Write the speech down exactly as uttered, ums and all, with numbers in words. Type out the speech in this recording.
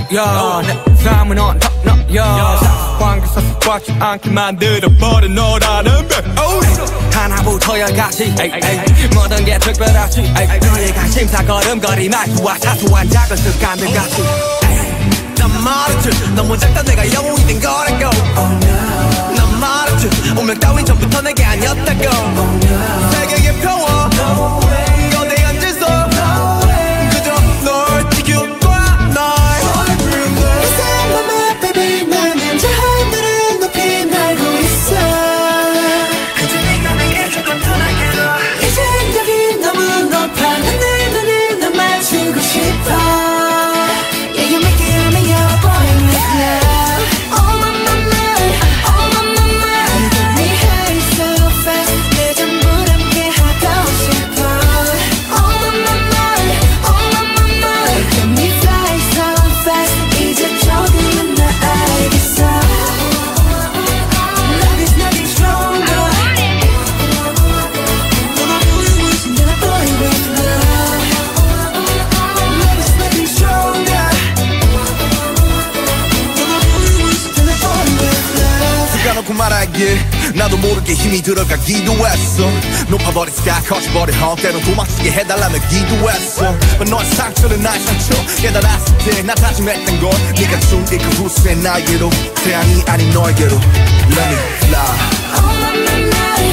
야, 내 삶은 on top 너야 사관계서 꽉지 않게 만들어버린 너라는 배 하나부터 열까지 모든 게 특별하지 너의 관심사 걸음걸이 말투와 사소한 작은 습관들 같이 난 말했지 너무 작다 내가 영웅이 된 거라고 난 말했지 운명 따윈 전부터 내게 아니었다고 세계의 평화 거대한 질서 그저 널 지켜봐 날 이 사람만 baby 나는 저 하늘을 높이 날고 있어 그저 네가 내게 조금 편하게도 이 생각이 너무 높아 하늘 눈을 널 맞추고 싶어 말하길 나도 모르게 힘이 들어가기도 했어 높아버린 스카 커져버린 헛 때론 도망치게 해달라며 기도했어 너의 상처는 나의 상처 깨달았을 때 나 다짐했던 건 네가 준 그 후세 나에게로 태양이 아닌 너에게로 Let me fly